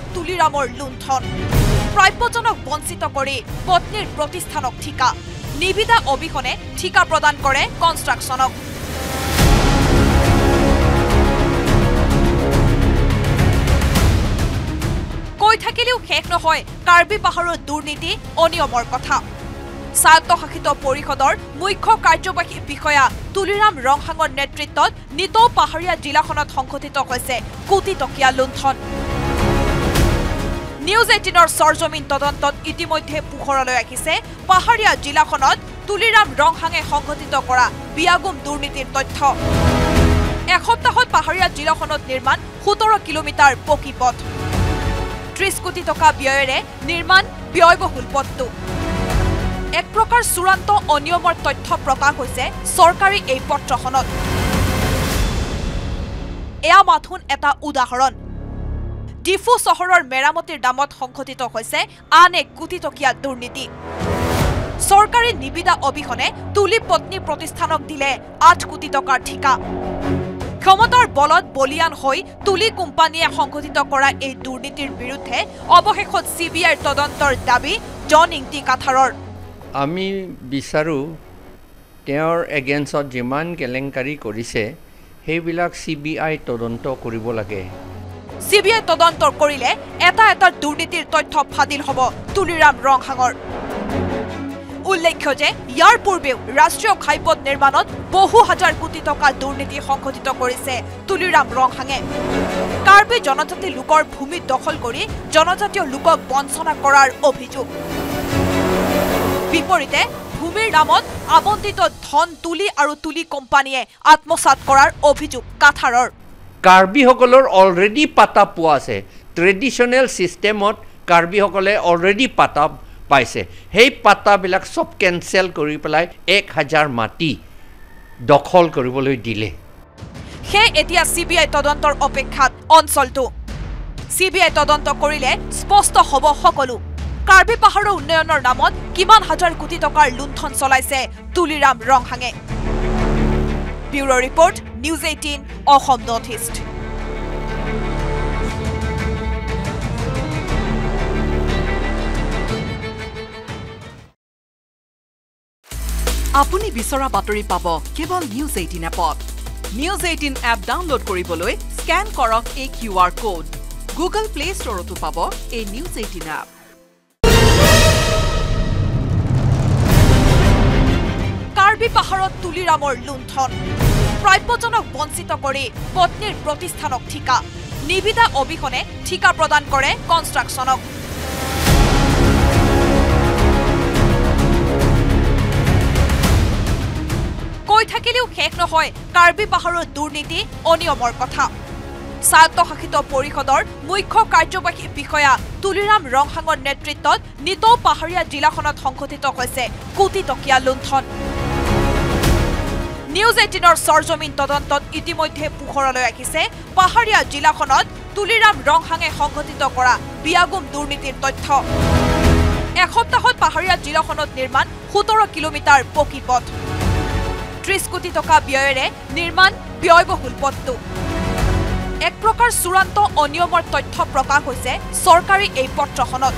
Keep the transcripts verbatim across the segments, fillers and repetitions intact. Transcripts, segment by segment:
পাহাৰত তুলিৰামৰ লুণ্ঠন প্ৰাপ্যজনক বঞ্চিত কৰি পত্নীৰ প্ৰতিষ্ঠানক ঠিকা নিবিদা অবিহনে ঠিকা প্ৰদান কৰে কনষ্ট্ৰাকশ্যনক কৈ থাকিলেও শেষ নহয় কাৰ্বি পাহাৰৰ দুৰ্নীতি অনিয়মৰ কথা স্বায়ত্তশাসিত পৰিষদৰ মুখ্য কাৰ্যবাহী বিষয়া তুলিৰাম ৰংহাঙৰ নেতৃত্বত নিতৌ পাহাৰীয়া জিলাখনত সংঘটিত হৈছে কোটি টকীয়া লুণ্ঠন নিউজ এইটিনৰ সৰজমিন তদন্তত ইতিমধ্যে পোহৰলৈ আহিছে পাহাৰীয়া জিলাখনত তুলিৰাম ৰংহাঙে সংঘটিত কৰা বিয়াগুম দুৰ্নীতিৰ তথ্য এসপ্তাহত পাহাৰীয়া জিলাখনত নিৰ্মাণ সোতৰ কিলোমিটাৰ পকী পথ ত্ৰিশ কোটি টকা ব্যয়েৰে নিৰ্মাণ ব্যয়বহুল পথটো এক প্ৰকাৰ চূড়ান্ত অনিয়মৰ তথ্য প্ৰকাশ হৈছে চৰকাৰী এই পত্ৰখনত এয়া মাথোন এটা উদাহৰণ ডিফু চহৰৰ মেৰামতিৰ দামত সংঘটিত হৈছে আন এক কোটি টকীয়া দুৰ্নীতি চৰকাৰী নিবিদা অবিহনে তুলি পত্নী প্ৰতিষ্ঠানক দিলে আঠ কোটি টকাৰ ঠিকা ক্ষমতাৰ বলত বলিয়ান হৈ তুলি কোম্পানীয়ে সংঘটিত কৰা এই দুৰ্নীতিৰ বিৰুদ্ধে অৱশেষত চিবিআইৰ তদন্তৰ দাবী জন ইংটি কাথাৰৰ আমি বিচাৰো তেওঁৰ এগেইনষ্টত যিমান কেলেংকাৰী কৰিছে সেইবিলাক চিবিআই তদন্ত কৰিব লাগে চিবিআই তদন্ত কৰিলে এটা এটা দুৰ্নীতিৰ তথ্য ফাদিল হ'ব তুলিৰাম ৰংহাঙৰ উল্লেখ্য যে ইয়াৰ পূৰ্বেও ৰাষ্ট্ৰীয় ঘাইপথ নিৰ্মাণত বহু হাজাৰ কোটি টকা দুৰ্নীতি সংঘটিত কৰিছে তুলিৰাম ৰংহাঙে কাৰ্বি জনজাতি লোকৰ ভূমি দখল কৰি জনজাতীয় লোকক বঞ্চনা কৰাৰ অভিযোগ বিপৰীতে ভূমিৰ নামত আবণ্টিত ধন তুলি আৰু তুলি কোম্পানীয়ে আত্মসাত কৰাৰ অভিযোগ কাথাৰৰ কাৰ্বিসকলৰ অলৰেডি পাতা পোৱা আছে ট্ৰেডিশ্যনেল ছিষ্টেমত কাৰ্বিসকলে অলৰেডি পাতা পাইছে সেই পাতাবিলাক সব কেনচেল কৰি পেলাই এক হাজাৰ মাটি দখল কৰিবলৈ দিলে হে এতিয়া চিবিআই তদন্তৰ অপেক্ষাত অঞ্চলটো চিবিআই তদন্ত কৰিলে স্পষ্ট হ'ব সকলো কাৰ্বি পাহাৰৰ উন্নয়নৰ নামত কিমান হাজাৰ কোটি টকাৰ লুণ্ঠন চলাইছে তুলিৰাম ৰংহাঙে bureau report news eighteen Assam north east আপুনি বিচৰা বাতৰি পাব কেৱল নিউজ এইটিন এপত নিউজ এইটিন এপ ডাউনলোড কৰিবলৈ স্ক্যান কৰক এই কিউআৰ কোড গুগল প্লে ষ্টৰতো পাব এই নিউজ এইটিন এপ কাৰ্বি পাহাৰত তুলিৰামৰ লুণ্ঠন প্ৰাপ্যজনক বঞ্চিত কৰি পত্নীৰ প্ৰতিষ্ঠানক ঠিকা নিবিদা অবিহনে ঠিকা প্ৰদান কৰে কনষ্ট্ৰাকশ্যনক কৈ থাকিলেও শেষ নহয় কাৰ্বি পাহাৰৰ দুৰ্নীতি অনিয়মৰ কথা স্বায়ত্তশাসিত পৰিষদৰ মুখ্য কাৰ্যবাহী বিষয়া তুলিৰাম ৰংহাঙৰ নেতৃত্বত নিতৌ পাহাৰীয়া জিলাখনত সংঘটিত হৈছে কোটি টকীয়া লুণ্ঠন নিউজ এইটিনৰ সৰজমিন তদন্তত ইতিমধ্যে পোহৰলৈ আহিছে পাহাৰীয়া জিলাখনত তুলিৰাম ৰংহাঙে সংঘটিত কৰা বিয়াগুম দুৰ্নীতিৰ তথ্য এসপ্তাহত পাহাৰীয়া জিলাখনত নিৰ্মাণ সোতৰ কিলোমিটাৰ পকী পথ ত্ৰিশ কোটি টকা ব্যয়েৰে নিৰ্মাণ ব্যয়বহুল পথটো এক প্ৰকাৰ চূড়ান্ত অনিয়মৰ তথ্য প্ৰকাশ হৈছে চৰকাৰী এই পত্ৰখনত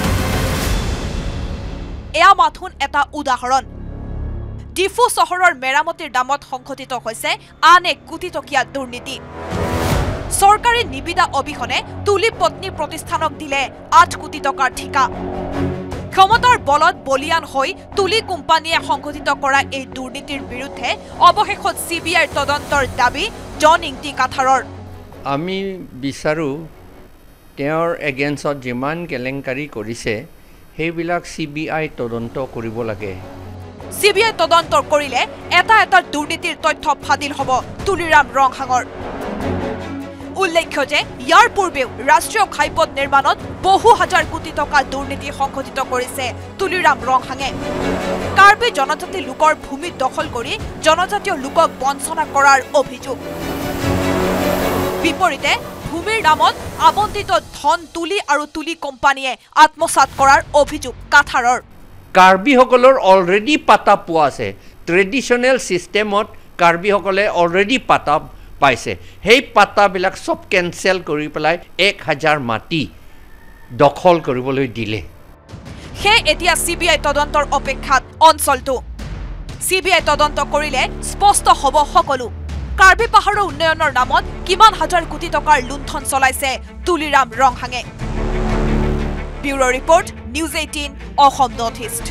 এয়া মাথোন এটা উদাহৰণ ডিফু চহৰৰ মেৰামতিৰ দামত সংঘটিত হৈছে আন এক কোটি টকীয়া দুৰ্নীতি চৰকাৰী নিবিদা অবিহনে তুলি পত্নী প্ৰতিষ্ঠানক দিলে আঠ কোটি টকাৰ ঠিকা ক্ষমতাৰ বলত বলিয়ান হৈ তুলি কোম্পানীয়ে সংঘটিত কৰা এই দুৰ্নীতিৰ বিৰুদ্ধে অৱশেষত চিবিআইৰ তদন্তৰ দাবী জন ইংটি কাথাৰৰ আমি বিচাৰো তেওঁৰ এগেইনষ্টত যিমান কেলেংকাৰী কৰিছে সেইবিলাক চিবিআই তদন্ত কৰিব লাগে চিবিআই তদন্ত কৰিলে এটা এটা দুৰ্নীতিৰ তথ্য ফাদিল হ'ব তুলিৰাম ৰংহাঙৰ উল্লেখ্য যে ইয়াৰ পূৰ্বেও ৰাষ্ট্ৰীয় ঘাইপথ নিৰ্মাণত বহু হাজাৰ কোটি টকা দুৰ্নীতি সংঘটিত কৰিছে তুলিৰাম ৰংহাঙে কাৰ্বি জনজাতি লোকৰ ভূমি দখল কৰি জনজাতীয় লোকক বঞ্চনা কৰাৰ অভিযোগ বিপৰীতে ভূমিৰ নামত আবণ্টিত ধন তুলি আৰু তুলি কোম্পানীয়ে আত্মসাত কৰাৰ অভিযোগ কাথাৰৰ কাৰ্বিসকলৰ অলৰেডি পাতা পোৱা আছে ট্ৰেডিশ্যনেল ছিষ্টেমত কাৰ্বিসকলে অলৰেডি পাতা পাইছে সেই পাতাবিলাক সব কেনচেল কৰি পেলাই এক হাজাৰ মাটি দখল কৰিবলৈ দিলে হে এতিয়া সিবিআই তদন্তৰ অপেক্ষাত অঞ্চলটো সিবিআই তদন্ত কৰিলে স্পষ্ট হ'ব সকলো কাৰ্বি পাহাৰৰ উন্নয়নৰ নামত কিমান হাজাৰ কোটি টকাৰ লুণ্ঠন চলাইছে তুলিৰাম ৰংহাঙে bureau report news eighteen Assam north east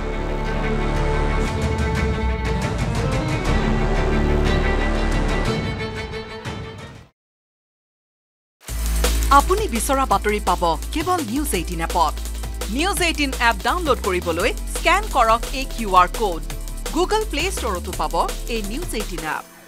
আপুনি বিচৰা বাতৰি পাব কেৱল নিউজ এইটিন এপত নিউজ এইটিন এপ ডাউনলোড কৰিবলৈ স্ক্যান কৰক এই কিউআৰ কোড গুগল প্লে ষ্টৰতো পাব এই নিউজ এইটিন এপ